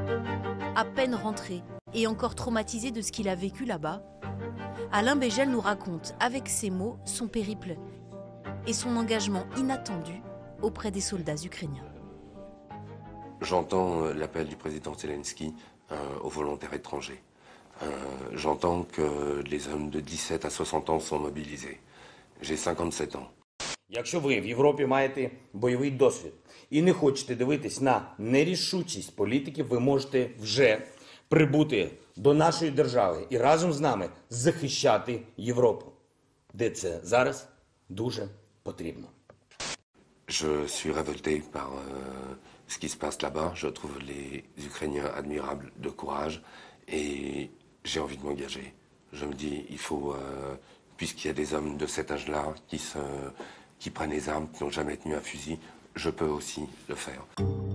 À peine rentré et encore traumatisé de ce qu'il a vécu là-bas, Alain Beigel nous raconte avec ses mots son périple et son engagement inattendu auprès des soldats ukrainiens. J'entends l'appel du président Zelensky aux volontaires étrangers. J'entends que les hommes de 17 à 60 ans sont mobilisés. J'ai 57 ans. Якщо ви в Європі маєте бойовий досвід і не хочете дивитись на нерішучість політиків, ви можете вже прибути до нашої держави і разом з нами захищати Європу, де це зараз дуже потрібно. Je suis révolté par ce qui se passe là-bas. Je trouve les Ukrainiens admirables de courage et j'ai envie de m'engager. Je me dis, il faut, puisqu'il y a des hommes de cet âge-là qui prennent les armes, qui n'ont jamais tenu un fusil, je peux aussi le faire.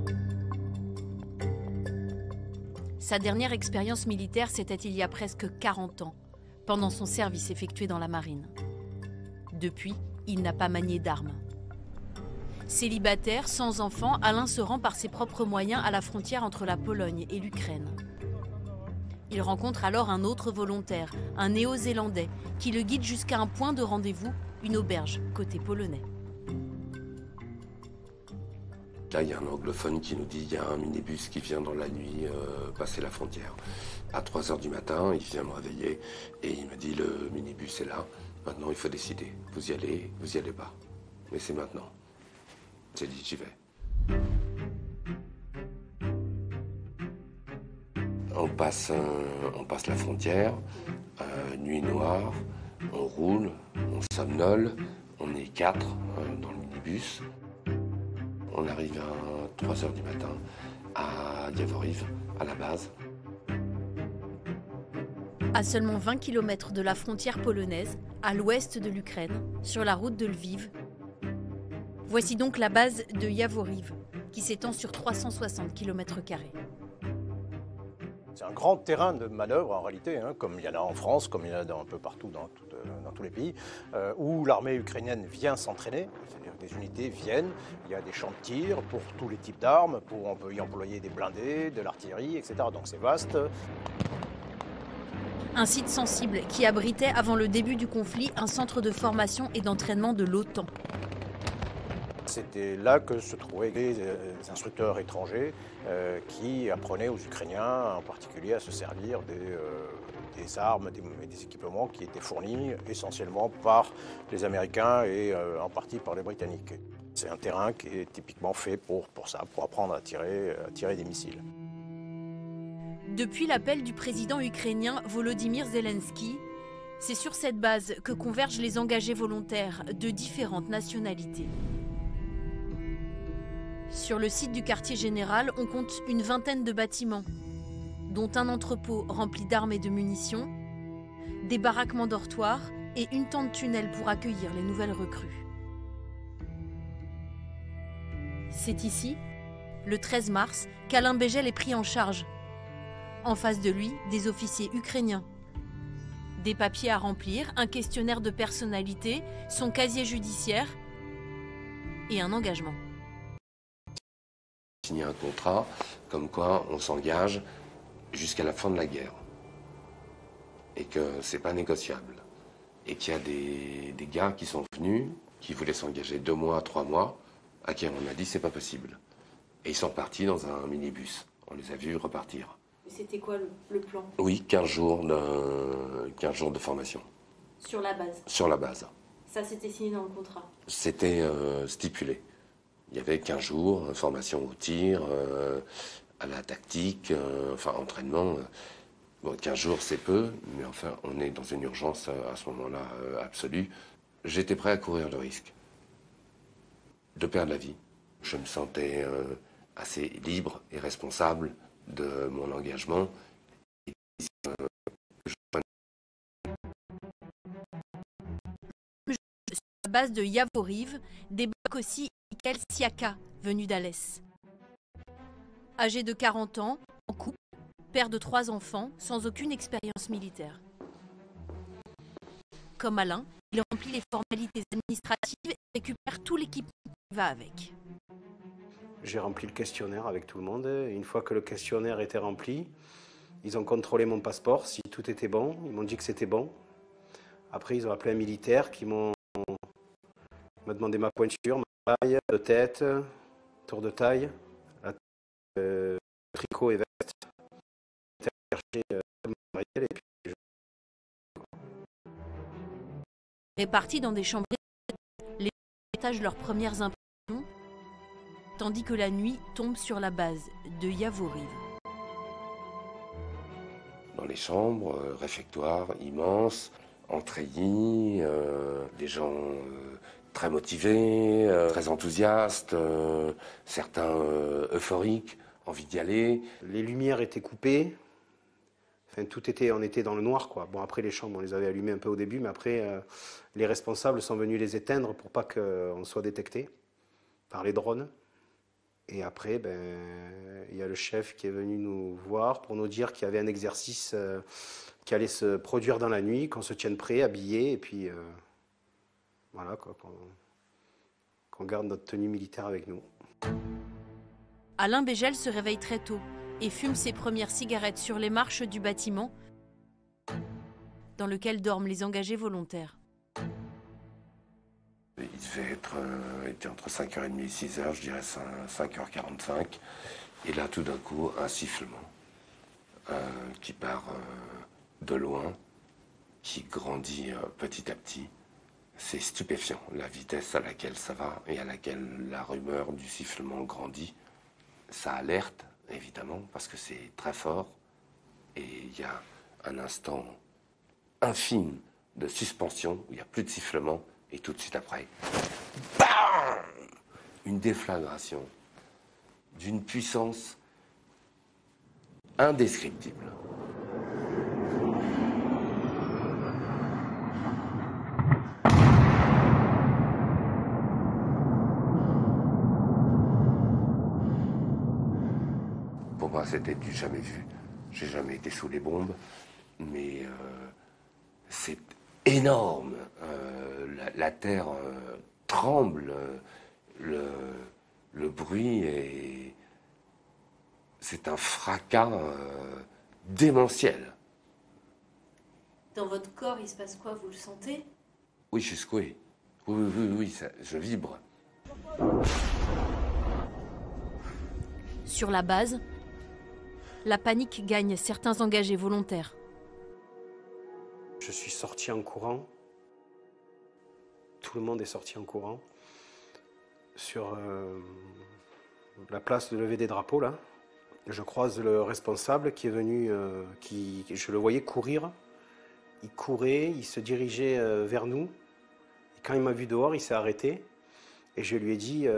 Sa dernière expérience militaire, c'était il y a presque 40 ans, pendant son service effectué dans la marine. Depuis, il n'a pas manié d'armes. Célibataire, sans enfant, Alain se rend par ses propres moyens à la frontière entre la Pologne et l'Ukraine. Il rencontre alors un autre volontaire, un néo-zélandais, qui le guide jusqu'à un point de rendez-vous, une auberge, côté polonais. Là, il y a un anglophone qui nous dit qu'il y a un minibus qui vient dans la nuit passer la frontière. À 3 h du matin, il vient me réveiller et il me dit le minibus est là. Maintenant, il faut décider. Vous y allez pas. Mais c'est maintenant. J'ai dit j'y vais. On passe la frontière, nuit noire, on roule, on somnole, on est 4 dans le minibus. On arrive à 3 h du matin à Yavoriv, à la base. À seulement 20 km de la frontière polonaise, à l'ouest de l'Ukraine, sur la route de Lviv, voici donc la base de Yavoriv, qui s'étend sur 360 km². C'est un grand terrain de manœuvre en réalité, hein, comme il y en a en France, comme il y en a un peu partout dans tous les pays, où l'armée ukrainienne vient s'entraîner, c'est-à-dire que des unités viennent, il y a des champs de tir pour tous les types d'armes, on peut y employer des blindés, de l'artillerie, etc. Donc c'est vaste. Un site sensible qui abritait avant le début du conflit un centre de formation et d'entraînement de l'OTAN. C'était là que se trouvaient des instructeurs étrangers qui apprenaient aux Ukrainiens en particulier à se servir des armes et des équipements qui étaient fournis essentiellement par les Américains et en partie par les Britanniques. C'est un terrain qui est typiquement fait pour ça, pour apprendre à tirer des missiles. Depuis l'appel du président ukrainien Volodymyr Zelensky, c'est sur cette base que convergent les engagés volontaires de différentes nationalités. Sur le site du quartier général, on compte une vingtaine de bâtiments, dont un entrepôt rempli d'armes et de munitions, des baraquements dortoirs et une tente-tunnel pour accueillir les nouvelles recrues. C'est ici, le 13 mars, qu'Alain Beigel est pris en charge. En face de lui, des officiers ukrainiens. Des papiers à remplir, un questionnaire de personnalité, son casier judiciaire et un engagement. Signer un contrat comme quoi on s'engage jusqu'à la fin de la guerre et que c'est pas négociable et qu'il y a des gars qui sont venus, qui voulaient s'engager 2 mois, 3 mois, à qui on a dit c'est pas possible et ils sont partis dans un minibus. On les a vus repartir. C'était quoi le plan? Oui, 15 jours de formation. Sur la base? Sur la base. Ça, c'était signé dans le contrat? C'était stipulé. Il y avait 15 jours, formation au tir, à la tactique, enfin entraînement. Bon, 15 jours, c'est peu, mais enfin, on est dans une urgence à ce moment-là absolue. J'étais prêt à courir le risque de perdre la vie. Je me sentais assez libre et responsable de mon engagement. Sur la base de Yavoriv, débarque aussi Mikhail Siaka, venu d'Alès. Âgé de 40 ans, en couple, père de 3 enfants, sans aucune expérience militaire. Comme Alain, il remplit les formalités administratives et récupère tout l'équipement qui va avec. J'ai rempli le questionnaire avec tout le monde. Et une fois que le questionnaire était rempli, ils ont contrôlé mon passeport, si tout était bon. Ils m'ont dit que c'était bon. Après, ils ont appelé un militaire qui m'a demandé ma pointure, ma taille de tête, tour de taille, la tricot et veste. J'ai cherché le matériel et puis Répartis dans des chambres, les partagent leurs premières impressions, tandis que la nuit tombe sur la base de Yavoriv. Dans les chambres, réfectoires immenses, en treillis, des gens très motivés, très enthousiastes, certains euphoriques, envie d'y aller. les lumières étaient coupées. Enfin, on était dans le noir, quoi. Bon, après, les chambres, on les avait allumées un peu au début, mais après, les responsables sont venus les éteindre pour pas qu'on soit détecté par les drones. Et après, il y a le chef qui est venu nous voir pour nous dire qu'il y avait un exercice qui allait se produire dans la nuit, qu'on se tienne prêt, habillé, et puis voilà, quoi, qu'on garde notre tenue militaire avec nous. Alain Bégel se réveille très tôt et fume ses premières cigarettes sur les marches du bâtiment dans lequel dorment les engagés volontaires. Il devait était entre 5h30 et 6h, je dirais 5h45. Et là, tout d'un coup, un sifflement qui part de loin, qui grandit petit à petit. C'est stupéfiant, la vitesse à laquelle ça va et à laquelle la rumeur du sifflement grandit. Ça alerte, évidemment, parce que c'est très fort. Et il y a un instant infime de suspension où il n'y a plus de sifflement. Et tout de suite après, bam, une déflagration d'une puissance indescriptible. Pour moi, c'était du jamais vu. J'ai jamais été sous les bombes, mais c'est énorme. La terre tremble, le bruit est... C'est un fracas démentiel. Dans votre corps, il se passe quoi? Vous le sentez? Oui, je suis secoué. Oui, je vibre. Sur la base, la panique gagne certains engagés volontaires. Je suis sorti en courant. Tout le monde est sorti en courant. Sur la place de lever des drapeaux, là, je croise le responsable qui est venu, je le voyais courir. Il courait, il se dirigeait vers nous. Et quand il m'a vu dehors, il s'est arrêté. Et je lui ai dit,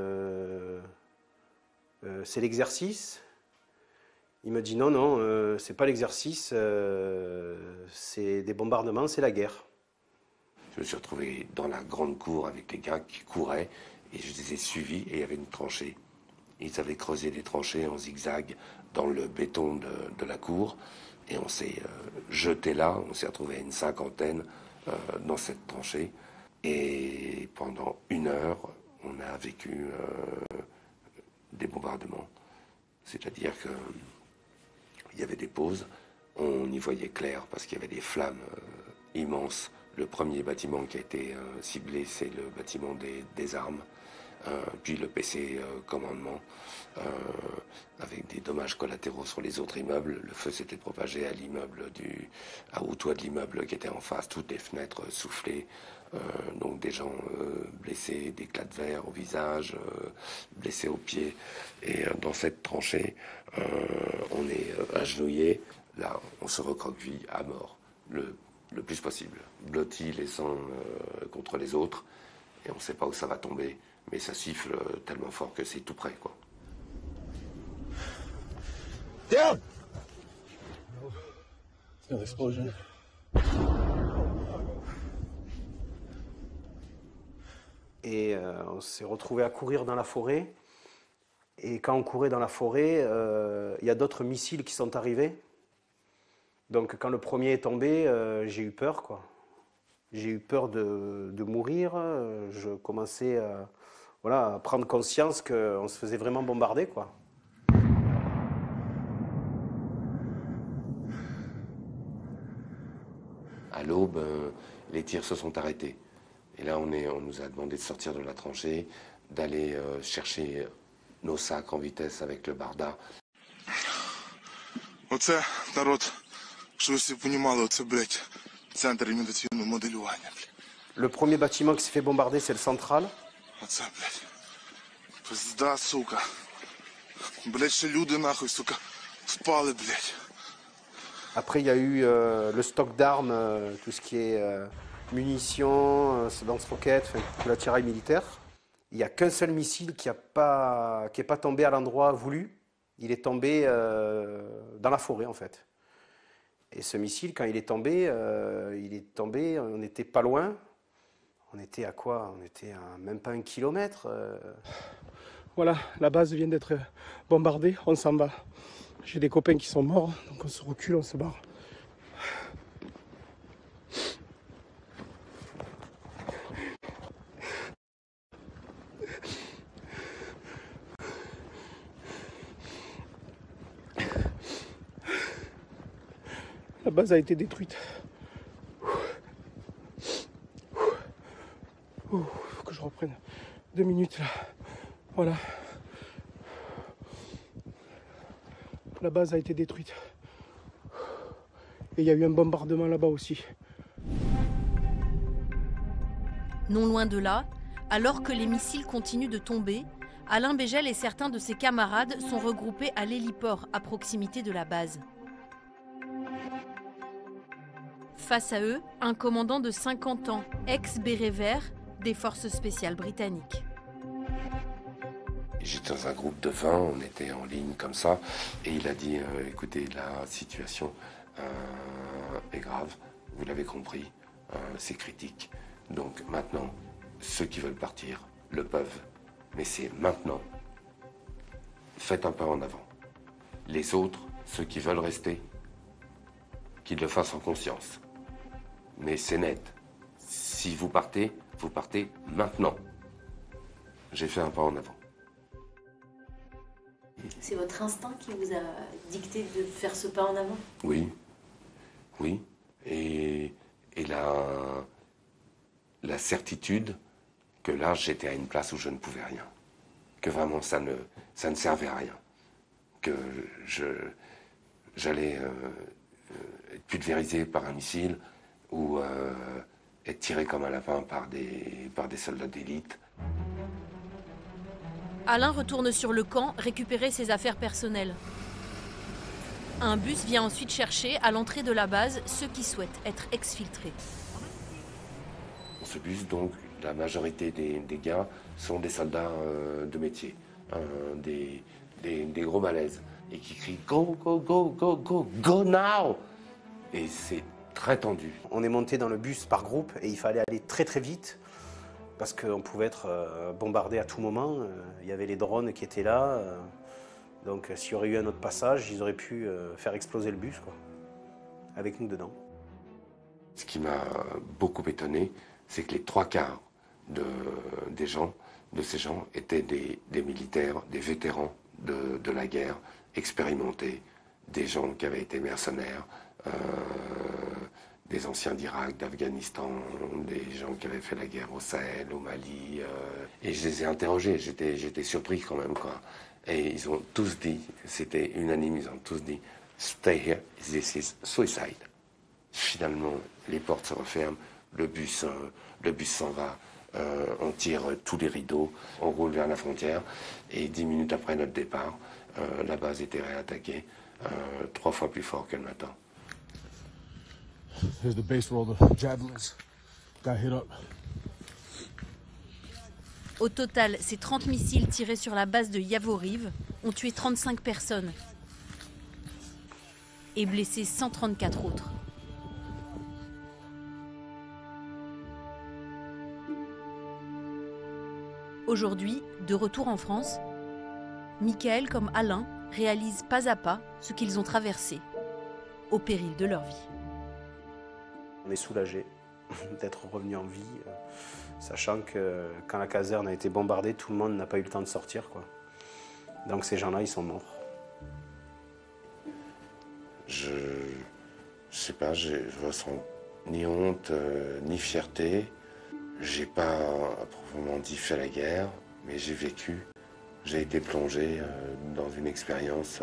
c'est l'exercice? Il me dit non, c'est pas l'exercice, c'est des bombardements, c'est la guerre. Je me suis retrouvé dans la grande cour avec les gars qui couraient et je les ai suivis et il y avait une tranchée. Ils avaient creusé des tranchées en zigzag dans le béton de la cour et on s'est jeté là, on s'est retrouvé à une cinquantaine dans cette tranchée et pendant 1 heure, on a vécu des bombardements. C'est-à-dire que il y avait des pauses, on y voyait clair parce qu'il y avait des flammes immenses. Le premier bâtiment qui a été ciblé, c'est le bâtiment des armes, puis le PC commandement, avec des dommages collatéraux sur les autres immeubles. Le feu s'était propagé à l'immeuble au toit de l'immeuble qui était en face, toutes les fenêtres soufflées, donc des gens blessés, des éclats de verre au visage, blessés aux pieds. Et dans cette tranchée, on est agenouillé, là on se recroqueville à mort, le plus possible, blotti les sangs contre les autres, et on ne sait pas où ça va tomber, mais ça siffle tellement fort que c'est tout près, quoi. Down! Another explosion. Et on s'est retrouvé à courir dans la forêt. Et quand on courait dans la forêt, il y a d'autres missiles qui sont arrivés. Donc quand le premier est tombé, j'ai eu peur, quoi. J'ai eu peur de mourir. Je commençais voilà, prendre conscience qu'on se faisait vraiment bombarder, quoi. À l'aube, les tirs se sont arrêtés. Et là, on nous a demandé de sortir de la tranchée, d'aller chercher nos sacs en vitesse avec le barda. Оце, народ, що всі понімали, оце, блядь, центр імітаційного моделювання, блядь. Le premier bâtiment qui s'est fait bombarder, c'est le central. Оце, блядь. Пизда, сука. Блядь, ще люди, нахуй, сука, спали, блядь. Après, il y a eu le stock d'armes, tout ce qui est munitions, lance-roquettes, enfin, tout l'attirail militaire. Il n'y a qu'un seul missile qui est pas tombé à l'endroit voulu. Il est tombé dans la forêt, en fait. Et ce missile, quand il est tombé, on n'était pas loin. On était à quoi? On était à même pas 1 kilomètre. Voilà, la base vient d'être bombardée, on s'en va. J'ai des copains qui sont morts, donc on se recule, on se barre. La base a été détruite. Faut que je reprenne 2 minutes là. Voilà. La base a été détruite. Et il y a eu un bombardement là-bas aussi. Non loin de là, alors que les missiles continuent de tomber, Alain Bégel et certains de ses camarades sont regroupés à l'héliport à proximité de la base. Face à eux, un commandant de 50 ans, ex-béret vert des forces spéciales britanniques. J'étais dans un groupe de 20, on était en ligne comme ça, et il a dit écoutez, la situation est grave, vous l'avez compris, c'est critique. Donc maintenant, ceux qui veulent partir le peuvent, mais c'est maintenant. Faites un pas en avant. Les autres, ceux qui veulent rester, qu'ils le fassent en conscience. Mais c'est net. Si vous partez maintenant. J'ai fait un pas en avant. C'est votre instinct qui vous a dicté de faire ce pas en avant? Oui, oui. Et la certitude que là, j'étais à une place où je ne pouvais rien. Que vraiment, ça ne servait à rien. Que j'allais être pulvérisé par un missile ou être tiré comme un lapin par des soldats d'élite. Alain retourne sur le camp récupérer ses affaires personnelles. Un bus vient ensuite chercher à l'entrée de la base ceux qui souhaitent être exfiltrés. Dans ce bus, donc, la majorité des gars sont des soldats de métier, des gros balèzes, et qui crient « Go, go, go, go, go, go now !» Et c'est très tendu. On est monté dans le bus par groupe et il fallait aller très très vite parce qu'on pouvait être bombardé à tout moment. Il y avait les drones qui étaient là. Donc s'il y aurait eu un autre passage, ils auraient pu faire exploser le bus, quoi, avec nous dedans. Ce qui m'a beaucoup étonné, c'est que les 3/4 de ces gens étaient des militaires, des vétérans de la guerre, expérimentés, des gens qui avaient été mercenaires, des anciens d'Irak, d'Afghanistan, des gens qui avaient fait la guerre au Sahel, au Mali. Et je les ai interrogés, j'étais surpris quand même, quoi. Et ils ont tous dit, c'était unanime, ils ont tous dit « Stay here, this is suicide ». Finalement, les portes se referment, le bus s'en va, on tire tous les rideaux, on roule vers la frontière, et 10 minutes après notre départ, la base était réattaquée 3 fois plus fort que le matin. Here's the base where all the javelins got hit up. Au total, ces 30 missiles tirés sur la base de Yavoriv ont tué 35 personnes et blessé 134 autres. Aujourd'hui, de retour en France, Michael comme Alain réalisent pas à pas ce qu'ils ont traversé, au péril de leur vie. On est soulagés d'être revenus en vie sachant que quand la caserne a été bombardée, tout le monde n'a pas eu le temps de sortir, quoi. Donc ces gens-là, ils sont morts. Je sais pas, je ressens ni honte, ni fierté. J'ai pas proprement dit fait la guerre, mais j'ai vécu. J'ai été plongé dans une expérience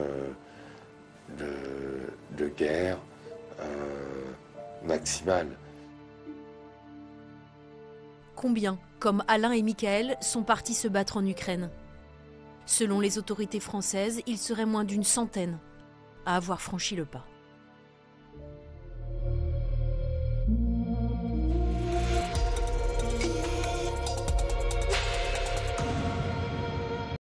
de guerre maximale. Combien, comme Alain et Michael, sont partis se battre en Ukraine? Selon les autorités françaises, il serait moins d'une centaine à avoir franchi le pas.